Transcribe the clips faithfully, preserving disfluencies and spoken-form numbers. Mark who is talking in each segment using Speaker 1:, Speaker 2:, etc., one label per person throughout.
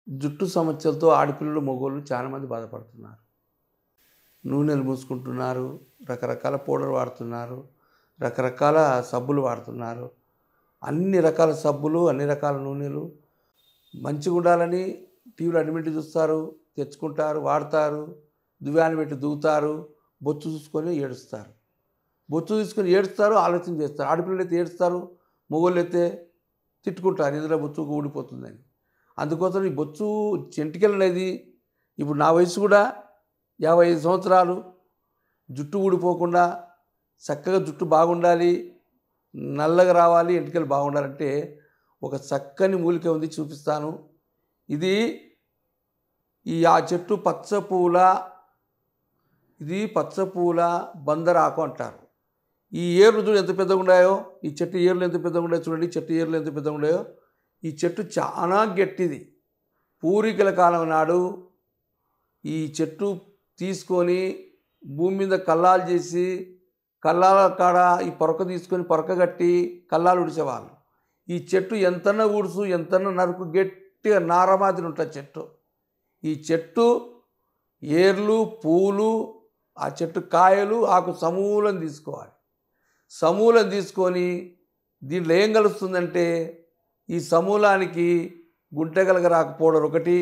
Speaker 1: జుట్టు సమస్యలతో ఆడపిల్లలు మగోళ్ళు చాలామంది బాధపడుతున్నారు. నూనెలు పూసుకుంటున్నారు, రకరకాల పౌడర్ వాడుతున్నారు, రకరకాల సబ్బులు వాడుతున్నారు. అన్ని రకాల సబ్బులు, అన్ని రకాల నూనెలు మంచిగా ఉండాలని టీవీలో అడ్మిట్ చూస్తారు, తెచ్చుకుంటారు, వాడతారు, దువ్యాన్ని పెట్టి దూవుతారు, బొచ్చు చూసుకొని ఏడుస్తారు. బొచ్చు తీసుకొని ఏడుస్తారు, ఆలోచన చేస్తారు. ఆడపిల్లలు అయితే ఏడుస్తారు, మగోళ్ళు అయితే తిట్టుకుంటారు, ఇందులో బొచ్చు ఊడిపోతుందని. అందుకోసం ఈ బొచ్చు చెంటికలు అనేది ఇప్పుడు నా వయసు కూడా యాభై ఐదు సంవత్సరాలు, జుట్టు ఊడిపోకుండా చక్కగా జుట్టు బాగుండాలి, నల్లగా రావాలి, ఎంటికలు బాగుండాలంటే ఒక చక్కని మూలిక ఉంది, చూపిస్తాను. ఇది ఈ ఆ చెట్టు పచ్చపూల, ఇది పచ్చపూల బందరాకు అంటారు. ఈ ఏర్లు చూడు ఎంత పెద్దగా ఉన్నాయో, ఈ చెట్టు ఏర్లు ఎంత పెద్దగా ఉన్నాయో చూడండి, చెట్టు ఏర్లు ఎంత పెద్దగా ఉన్నాయో. ఈ చెట్టు చాలా గట్టిది. పూర్వీకుల కాలం నాడు ఈ చెట్టు తీసుకొని భూమి మీద కల్లాలు చేసి, కల్లాల కాడ ఈ పొరక తీసుకొని పొరక కట్టి కల్లాలు ఉడిచేవాళ్ళు. ఈ చెట్టు ఎంతన్నా ఊడుసు, ఎంతన్నా నరుకు, గట్టిగా నారమాదిరి ఉంటుంది చెట్టు. ఈ చెట్టు ఏర్లు, పూలు, ఆ చెట్టు కాయలు, ఆకు సమూలం తీసుకోవాలి. సమూలం తీసుకొని దీంట్లో ఏం కలుస్తుందంటే ఈ సమూలానికి గుంటెగలగరాకు పౌడర్ ఒకటి,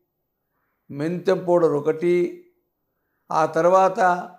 Speaker 1: మెంతెం పౌడర్ ఒకటి, ఆ తర్వాత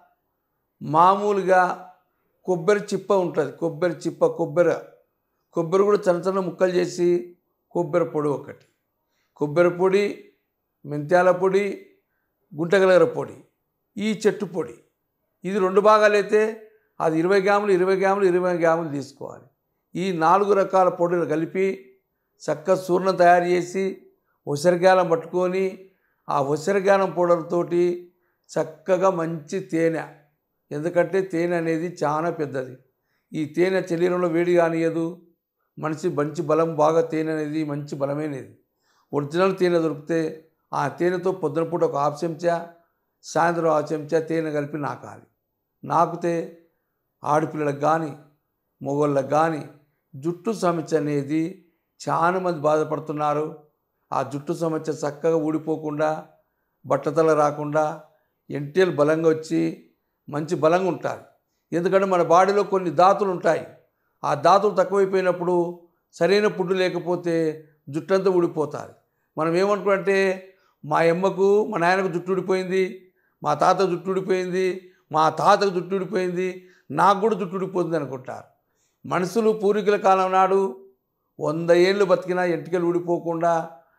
Speaker 1: మామూలుగా కొబ్బరి చిప్ప ఉంటుంది, కొబ్బరి చిప్ప, కొబ్బరి కొబ్బరి కూడా చిన్న చిన్న ముక్కలు చేసి కొబ్బరి పొడి ఒకటి, కొబ్బరి పొడి, మెంత్యాల పొడి, గుంటగలగర పొడి, ఈ చెట్టు పొడి. ఇది రెండు భాగాలైతే అది ఇరవై గ్రాములు ఇరవై గ్రాములు ఇరవై గ్రాములు తీసుకోవాలి. ఈ నాలుగు రకాల పొడులు కలిపి చక్క చూర్ణం తయారు చేసి ఉసిరిగాలం పట్టుకొని ఆ ఉసిరిగాలం పౌడర్తోటి చక్కగా మంచి తేనె, ఎందుకంటే తేనె అనేది చాలా పెద్దది. ఈ తేనె శరీరంలో వేడి కానియదు, మనిషి మంచి బలం, బాగా తేనె అనేది మంచి బలమైనది. ఒరిజినల్ తేనె దొరికితే ఆ తేనెతో పొద్దున పూట ఒక హాఫ్ చెంచా, సాయంత్రం హాఫ్ చెంచా తేనె కలిపి నాకాలి. నాకితే ఆడపిల్లలకు కానీ మగవాళ్ళకు కానీ జుట్టు సమస్య అనేది చాలా మంది బాధపడుతున్నారు. ఆ జుట్టు సమస్య చక్కగా ఊడిపోకుండా, బట్టతల రాకుండా, ఎంటీఎల్ బలంగా వచ్చి మంచి బలంగా ఉంటారు. ఎందుకంటే మన బాడీలో కొన్ని ధాతులు ఉంటాయి. ఆ ధాతులు తక్కువైపోయినప్పుడు సరైన ఫుడ్ లేకపోతే జుట్టు అంతా ఊడిపోతుంది. మనం ఏమనుకుంటే మా అమ్మకు మా నాయనకు జుట్టు ఊడిపోయింది, మా తాత జుట్టు ఊడిపోయింది, మా తాతకు జుట్టు ఊడిపోయింది, నాకు కూడా జుట్టు ఊడిపోతుంది అనుకుంటారు. మనుషులు పూర్వీకుల కాలం నాడు వంద ఏళ్ళు బతికినా ఎంటికలు ఊడిపోకుండా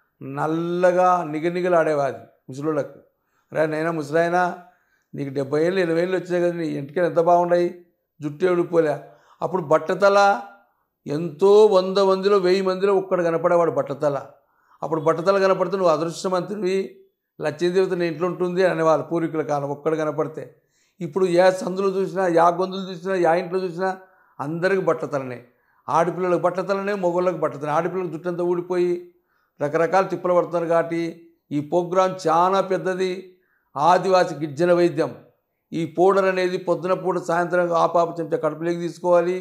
Speaker 1: నల్లగా నిగనిగలాడేవాది ముసలోళ్ళకు. రే నైనా ముసలాయనా, నీకు డెబ్బై ఏళ్ళు ఎనభై ఏళ్ళు వచ్చాయి కదా, నీ ఎంటికలు ఎంత బాగున్నాయి, జుట్టు ఊడిపోలే. అప్పుడు బట్టతల ఎంతో వంద మందిలో వెయ్యి మందిలో ఒక్కడు కనపడేవాడు బట్టతల. అప్పుడు బట్టతల కనపడితే నువ్వు అదృష్టవంతుడివి, లక్ష్మీదేవత నీ ఇంట్లో ఉంటుంది అనేవాళ్ళు పూర్వీకుల కాలం ఒక్కడు కనపడితే. ఇప్పుడు ఏ సందులు చూసినా, యా గొంతులు చూసినా, యా ఇంట్లో చూసినా అందరికి బట్టతలనే. ఆడపిల్లలకు బట్టతలనే, మగవాళ్ళకి బట్టతలనే. ఆడపిల్లలకు జుట్టంతా ఊడిపోయి రకరకాల తిప్పలు పడుతున్నారు. కాబట్టి ఈ ప్రోగ్రాం చాలా పెద్దది. ఆదివాసి గిరిజన వైద్యం. ఈ పౌడర్ అనేది పొద్దున పూట సాయంత్రం ఆపాప చెంచా కడుపులోకి తీసుకోవాలి.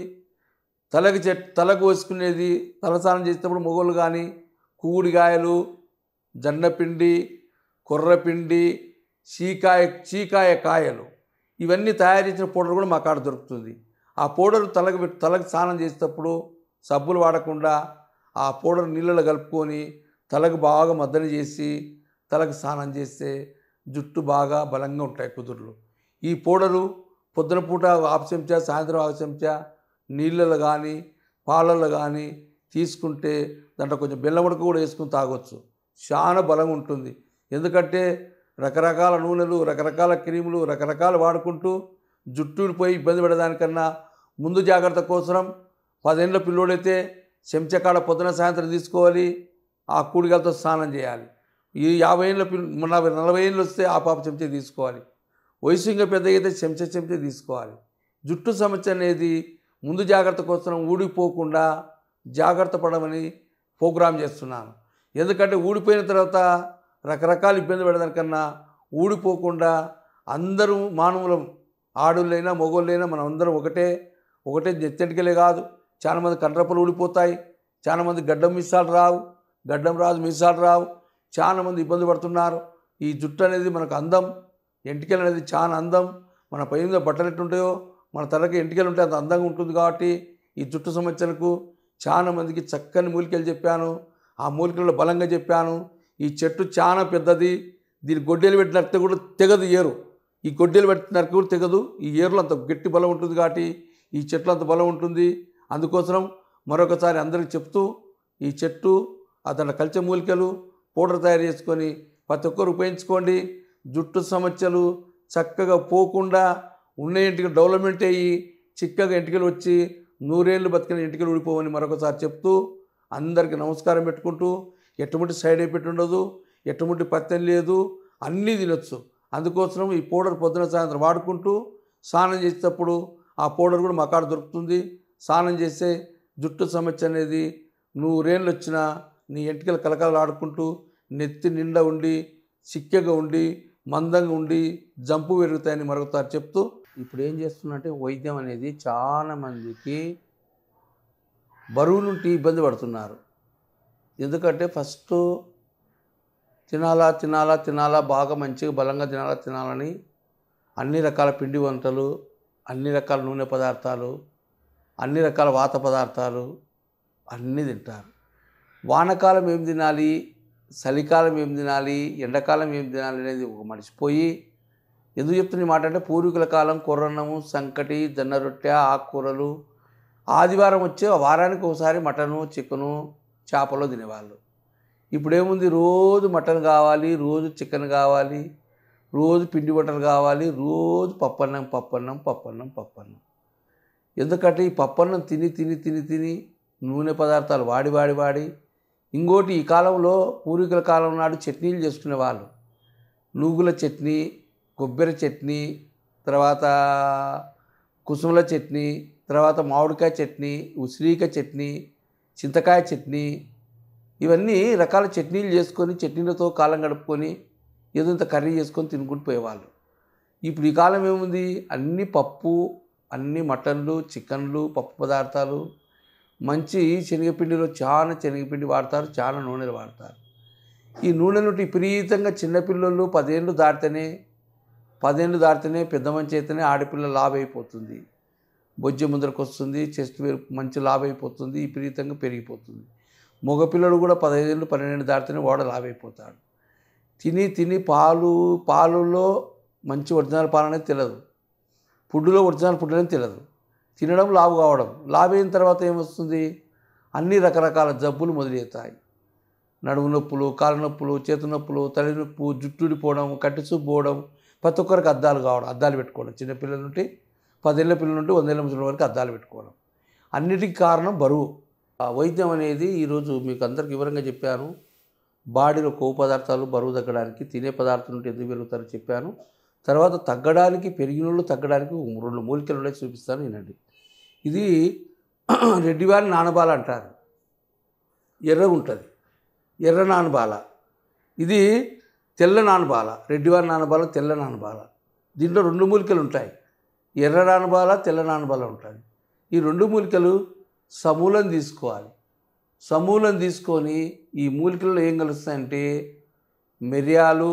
Speaker 1: తలకి చెట్ తలకు వేసుకునేది తలస్నానం చేసేటప్పుడు మగవాళ్ళు కానీ కూడికాయలు, జన్నపిండి, కొర్రపిండి, చీకాయ చీకాయ కాయలు, ఇవన్నీ తయారు చేసిన పౌడర్ కూడా మా కాడ దొరుకుతుంది. ఆ పౌడర్ తలకు పెట్టి తలకు స్నానం చేసేటప్పుడు సబ్బులు వాడకుండా ఆ పౌడర్ నీళ్ళలో కలుపుకొని తలకు బాగా మద్దన చేసి తలకు స్నానం చేస్తే జుట్టు బాగా బలంగా ఉంటాయి కుదుర్లు. ఈ పౌడరు పొద్దున పూట హాఫ్ చెంచా, సాయంత్రం హాఫ్ చెంచా నీళ్ళలో కానీ పాలల్లో కానీ తీసుకుంటే దాంట్లో కొంచెం బెల్లం ఉడక కూడా వేసుకుని తాగొచ్చు. చాలా బలంగా ఉంటుంది. ఎందుకంటే రకరకాల నూనెలు, రకరకాల క్రీములు, రకరకాలు వాడుకుంటూ జుట్టు ఊడిపోయి ఇబ్బంది పడేదానికన్నా ముందు జాగ్రత్త కోసం పదేళ్ళ పిల్లోడైతే చెంచకాడ పొద్దున సాయంత్రం తీసుకోవాలి, ఆ కూడిగలతో స్నానం చేయాలి. ఈ యాభై ఏళ్ళ పిల్ల నలభై నలభై ఏళ్ళు వస్తే ఆ పాప చెంచా తీసుకోవాలి. వయసు ఇంకా పెద్ద అయితే చెంచా చెంచా తీసుకోవాలి. జుట్టు సమస్య అనేది ముందు జాగ్రత్త కోసం ఊడిపోకుండా జాగ్రత్త పడమని ప్రోగ్రాం చేస్తున్నాను. ఎందుకంటే ఊడిపోయిన తర్వాత రకరకాల ఇబ్బంది పడేదానికన్నా ఊడిపోకుండా అందరూ మానవులం, ఆడోళ్ళైనా మగోళ్ళైనా మనం అందరం ఒకటే. ఒకటే నెత్తెంటికలే కాదు, చాలామంది కండ్రపలు ఊడిపోతాయి, చాలామంది గడ్డం మిస్సాలు రావు, గడ్డం రాదు, మిస్సాలు రావు. చాలామంది ఇబ్బంది పడుతున్నారు. ఈ జుట్టు అనేది మనకు అందం, ఎంటికలు అనేది చాలా అందం. మన పైన బట్టలు ఎట్టుంటాయో మన తలకి ఎంటికలు ఉంటే అంత అందంగా ఉంటుంది. కాబట్టి ఈ జుట్టు సమస్యలకు చాలామందికి చక్కని మూలికలు చెప్పాను. ఆ మూలికలలో బలంగా చెప్పాను. ఈ చెట్టు చాలా పెద్దది. దీని గొడ్డేలు పెట్టి నరికితే కూడా తెగదు ఏరు. ఈ గొడ్డేలు పెట్టి నరికి కూడా తెగదు. ఈ ఏరులో అంత గట్టి బలం ఉంటుంది. కాబట్టి ఈ చెట్లు అంత బలం ఉంటుంది. అందుకోసం మరొకసారి అందరికీ చెప్తూ ఈ చెట్టు అతను కలిసే మూలికలు పౌడర్ తయారు చేసుకొని ప్రతి ఒక్కరు ఉపయోగించుకోండి. జుట్టు సమస్యలు చక్కగా పోకుండా ఉన్న ఇంటికి డెవలప్మెంట్ అయ్యి చిక్కగా ఎంటికలు వచ్చి నూరేళ్ళు బతికిన ఎంటికలు ఊడిపోవని మరొకసారి చెప్తూ అందరికీ నమస్కారం పెట్టుకుంటూ, ఎటువంటి సైడ్ ఎఫెక్ట్ ఉండదు, ఎటువంటి పత్యం లేదు, అన్నీ తినొచ్చు. అందుకోసం ఈ పౌడర్ పొద్దున సాయంత్రం వాడుకుంటూ స్నానం చేసేటప్పుడు ఆ పౌడర్ కూడా మా కాడ దొరుకుతుంది. స్నానం చేస్తే జుట్టు సమస్య అనేది నూరేళ్ళు వచ్చినా నీ ఎంటికలు కలకలు ఆడుకుంటూ నెత్తి నిండా ఉండి చిక్కగా ఉండి మందంగా ఉండి జంపు పెరుగుతాయని మరొకసారి చెప్తూ ఇప్పుడు ఏం చేస్తున్నంటే వైద్యం అనేది చాలామందికి బరువు నుండి ఇబ్బంది పడుతున్నారు. ఎందుకంటే ఫస్ట్ తినాలా తినాలా తినాలా బాగా మంచిగా బలంగా తినాలా తినాలని అన్ని రకాల పిండి వంటలు, అన్ని రకాల నూనె పదార్థాలు, అన్ని రకాల వాత పదార్థాలు అన్నీ తింటారు. వానకాలం ఏం తినాలి, చలికాలం ఏం తినాలి, ఎండాకాలం ఏం తినాలి అనేది ఒక మర్చిపోయి ఎందుకు చెప్తున్న మాట అంటే పూర్వీకుల కాలం కొర్రన్నము, సంకటి, జొన్న రొట్టె, ఆకుకూరలు, ఆదివారం వచ్చే వారానికి ఒకసారి మటను, చికెను, చేపలు తినేవాళ్ళు. ఇప్పుడేముంది రోజు మటన్ కావాలి, రోజు చికెన్ కావాలి, రోజు పిండి వంటలు కావాలి, రోజు పప్పన్నం పప్పన్నం పప్పన్నం పప్పన్నం. ఎందుకంటే ఈ పప్పన్నం తిని తిని తిని తిని నూనె పదార్థాలు వాడి వాడి వాడి ఇంకోటి ఈ కాలంలో పూర్వీకుల కాలం నాడు చట్నీలు చేసుకునేవాళ్ళు. నువ్వుల చట్నీ, కొబ్బరి చట్నీ, తర్వాత కుసుముల చట్నీ, తర్వాత మామిడికాయ చట్నీ, ఉసిరికాయ చట్నీ, చింతకాయ చట్నీ, ఇవన్నీ రకాల చట్నీలు చేసుకొని చట్నీలతో కాలం గడుపుకొని ఏదో ఇంత కర్రీ చేసుకొని తినుకుంటూ పోయేవాళ్ళు. ఇప్పుడు ఈ కాలం ఏముంది, అన్ని పప్పు, అన్ని మటన్లు, చికెన్లు, పప్పు పదార్థాలు, మంచి శనగపిండిలో చాలా శనగపిండి వాడతారు, చాలా నూనెలు వాడతారు. ఈ నూనె నుండి విపరీతంగా చిన్నపిల్లలు పదేళ్ళు దాటితేనే పదేళ్ళు దాటితేనే పెద్ద మంచి అయితేనే ఆడపిల్ల లాభ అయిపోతుంది, బొజ్జ ముందరకు వస్తుంది, చెస్ట్ మంచి లాభ అయిపోతుంది, విపరీతంగా పెరిగిపోతుంది. మగపిల్లలు కూడా పదహైదేళ్ళు పన్నెండు దాటితేనే వాడు లాభ అయిపోతాడు. తిని తిని పాలు పాలులో మంచి ఒరిజినల్ పాలు అనేది తెలియదు, ఫుడ్లో ఒరిజినల్ ఫుడ్ అనేది తెలియదు. తినడం లావు కావడం, లావు అయిన తర్వాత ఏమొస్తుంది, అన్ని రకరకాల జబ్బులు మొదలవుతాయి. నడుము నొప్పులు, కాళ్ళ నొప్పులు, చేతు నొప్పులు, తలనొప్పు, జుట్టుడిపోవడం, కట్టిసూపు పోవడం, ప్రతి ఒక్కరికి అద్దాలు కావడం, అద్దాలు పెట్టుకోవడం, చిన్నపిల్లల నుండి పదేళ్ల పిల్లల నుండి వందేళ్ల ముసలి వరకు అద్దాలు పెట్టుకోవడం. అన్నిటికీ కారణం బరువు. ఆ వైద్యం అనేది ఈరోజు మీకు అందరికి వివరంగా చెప్పాను. బాడీలో కొవ్వు పదార్థాలు బరువు తగ్గడానికి తినే పదార్థాల నుండి ఎందుకు పెరుగుతారో చెప్పాను. తర్వాత తగ్గడానికి పెరిగినోళ్ళు తగ్గడానికి రెండు మూలికలు ఉన్నాయి, చూపిస్తాను వినండి. ఇది రెడ్డివారి నానబాల అంటారు, ఎర్రగా ఉంటుంది, ఎర్ర నానబాల. ఇది తెల్ల నానబాల, రెడ్డివారి నానబాల, తెల్ల నానబాల. దీంట్లో రెండు మూలికలు ఉంటాయి, ఎర్ర నానబాల, తెల్ల నానబాల ఉంటుంది. ఈ రెండు మూలికలు సమూలం తీసుకోవాలి. సమూలం తీసుకొని ఈ మూలికల్లో ఏం కలుస్తాయంటే మిరియాలు,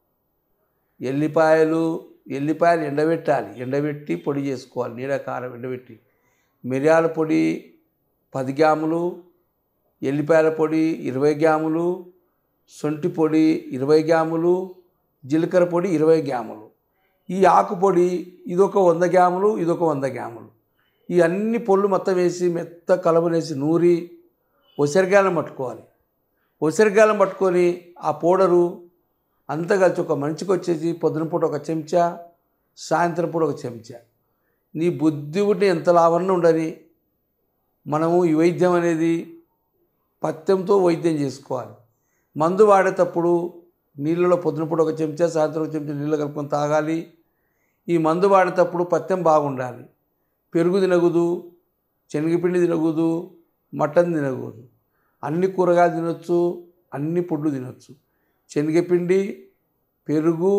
Speaker 1: ఎల్లిపాయలు, ఎల్లిపాయలు ఎండబెట్టాలి, ఎండబెట్టి పొడి చేసుకోవాలి, నీడకారం ఎండబెట్టి. మిరియాల పొడి పది గ్రాములు, ఎల్లిపాయల పొడి ఇరవై గ్రాములు, సొంటి పొడి ఇరవై గ్రాములు, జీలకర్ర పొడి ఇరవై గ్రాములు. ఈ ఆకు పొడి ఇదొక వంద గ్రాములు, ఇదొక వంద గ్రాములు. ఈ అన్ని పొళ్ళు మొత్తం వేసి మెత్త కలబనేసి నూరి ఉసిరికాయలను పట్టుకోవాలి. ఉసిరికాయలను పట్టుకొని ఆ పౌడరు అంతా కలిసి ఒక మనిషికి వచ్చేసి పొద్దున పూట ఒక చెంచా, సాయంత్రం పూట ఒక చెంచా. నీ బుద్ధి ఉంటే ఎంత లాభంగా ఉండని మనము ఈ వైద్యం అనేది పథ్యంతో వైద్యం చేసుకోవాలి. మందు వాడేటప్పుడు నీళ్ళలో పొద్దున పూట ఒక చెంచా, సాయంత్రం ఒక చెంచా నీళ్ళు కలుపుకొని తాగాలి. ఈ మందు వాడేటప్పుడు పథ్యం బాగుండాలి. పెరుగు తినకూడదు, శనగపిండి తినకూడదు, మటన్ తినకూడదు. అన్ని కూరగాయలు తినొచ్చు, అన్ని పుడ్లు తినొచ్చు. శనగపిండి, పెరుగు,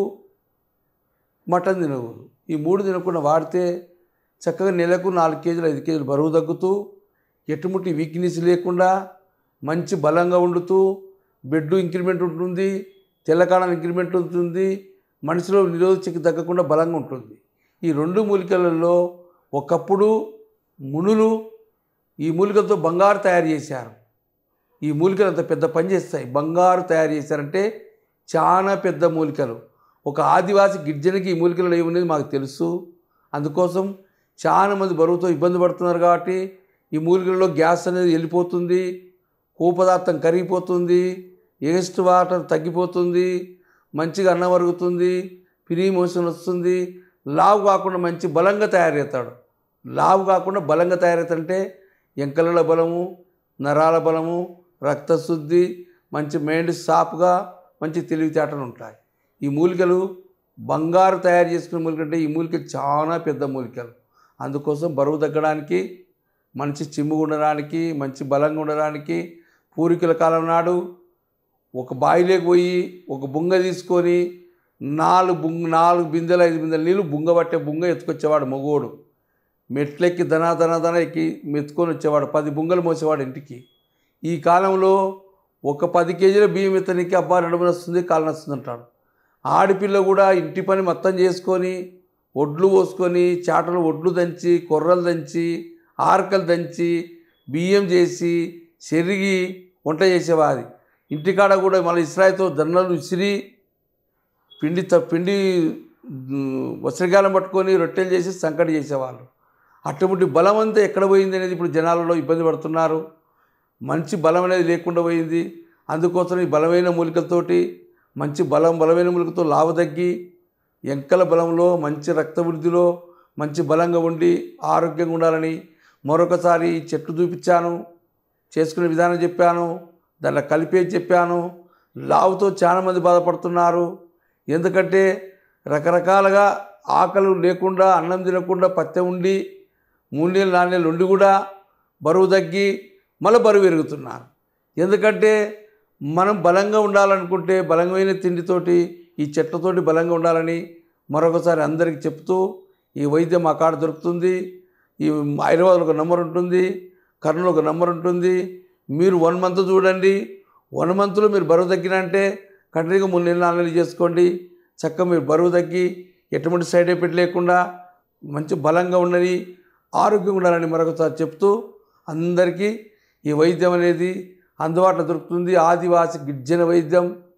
Speaker 1: మటన్ తినకూడదు. ఈ మూడు తినకుండా వాడితే చక్కగా నెలకు నాలుగు కేజీలు ఐదు కేజీలు బరువు తగ్గుతూ, ఎటువంటి వీక్నెస్ లేకుండా మంచి బలంగా ఉండుతూ బెడ్ ఇంక్రిమెంట్ ఉంటుంది, తెల్లకాలం ఇంక్రిమెంట్ ఉంటుంది, మనిషిలో నిరోధశక్తి తగ్గకుండా బలంగా ఉంటుంది. ఈ రెండు మూలికలలో ఒకప్పుడు మునులు ఈ మూలికలతో బంగారు తయారు చేశారు. ఈ మూలికలు అంత పెద్ద పని చేస్తాయి. బంగారు తయారు చేశారంటే చాలా పెద్ద మూలికలు. ఒక ఆదివాసి గిరిజనకి ఈ మూలికలు ఏమున్నది మాకు తెలుసు. అందుకోసం చాలామంది బరువుతో ఇబ్బంది పడుతున్నారు కాబట్టి ఈ మూలికలలో గ్యాస్ అనేది వెళ్ళిపోతుంది, కొవ్వు పదార్థం కరిగిపోతుంది, ఏస్ట్ వాటర్ తగ్గిపోతుంది, మంచిగా అన్నం అరుగుతుంది, ఫ్రీ మోషన్ వస్తుంది, లావు కాకుండా మంచి బలంగా తయారవుతాడు. లావు కాకుండా బలంగా తయారవుతాడంటే ఎంకలల బలము, నరాల బలము, రక్తశుద్ధి, మంచి మైండ్ షార్ప్గా, మంచి తెలివితేటలు ఉంటాయి. ఈ మూలికలు బంగారు తయారు చేసుకునే మూలికలు అంటే ఈ మూలికలు చాలా పెద్ద మూలికలు. అందుకోసం బరువు తగ్గడానికి, మంచి చిమ్ముగా ఉండడానికి, మంచి బలంగా ఉండడానికి పూర్వీకుల కాలం నాడు ఒక బావిలోకి పోయి ఒక బుంగ తీసుకొని నాలుగు బుంగ నాలుగు బిందెలు ఐదు బిందెల నీళ్ళు బుంగ పట్టే బుంగ ఎత్తుకొచ్చేవాడు మగోడు. మెట్లెక్కి దనా దనా దన ఎక్కి మెత్తుకొని వచ్చేవాడు. పది బుంగలు మోసేవాడు ఇంటికి. ఈ కాలంలో ఒక పది కేజీల బియ్యం ఎత్తనికి అబ్బా నడుము వస్తుంది, కాలు నస్తుంది అంటాడు. ఆడపిల్ల కూడా ఇంటి పని మొత్తం చేసుకొని ఒడ్లు పోసుకొని చాటలు ఒడ్లు దంచి, కొర్రలు దంచి, ఆర్కలు దంచి, బియ్యం చేసి చెరిగి వంట చేసేవాది. ఇంటికాడ కూడా మళ్ళీ ఇస్రాయితో దన్నలు విసిరి పిండి త పిండి వస్త్రగాలం పట్టుకొని రొట్టెలు చేసి సంకటి చేసేవాళ్ళు. అటువంటి బలం అంతా ఎక్కడ పోయింది అనేది ఇప్పుడు జనాలలో ఇబ్బంది పడుతున్నారు. మంచి బలం అనేది లేకుండా పోయింది. అందుకోసం ఈ బలమైన మూలికలతోటి మంచి బలం బలమైన మూలికతో లావు తగ్గి ఎంకల బలంలో మంచి రక్త వృద్ధిలో మంచి బలంగా ఉండి ఆరోగ్యంగా ఉండాలని మరొకసారి ఈ చెట్టు చూపించాను, చేసుకునే విధానం చెప్పాను, దాంట్లో కలిపేది చెప్పాను. లావుతో చాలామంది బాధపడుతున్నారు. ఎందుకంటే రకరకాలుగా ఆకలి లేకుండా అన్నం తినకుండా పత్తె ఉండి మూడు నెలలు నాలుగు నెలలు ఉండి కూడా బరువు తగ్గి మళ్ళీ బరువు పెరుగుతున్నారు. ఎందుకంటే మనం బలంగా ఉండాలనుకుంటే బలమైన తిండితోటి ఈ చెట్లతోటి బలంగా ఉండాలని మరొకసారి అందరికీ చెప్తూ ఈ వైద్యం మా కాడ దొరుకుతుంది. ఈ హైదరాబాద్లో ఒక నెంబర్ ఉంటుంది, కర్నూలు ఒక నెంబర్ ఉంటుంది. మీరు వన్ మంత్ చూడండి. వన్ మంత్లో మీరు బరువు తగ్గినంటే కంటిన్యూగా మూడు నెలలు నాలుగు నెలలు చేసుకోండి. చక్కగా మీరు బరువు తగ్గి ఎటువంటి సైడ్ ఎఫెక్ట్ లేకుండా మంచి బలంగా ఉండని ఆరోగ్యంగా ఉండాలని మరొకసారి చెప్తూ అందరికీ ఈ వైద్యం అనేది అందుబాటులో దొరుకుతుంది. ఆదివాసి గిరిజన వైద్యం.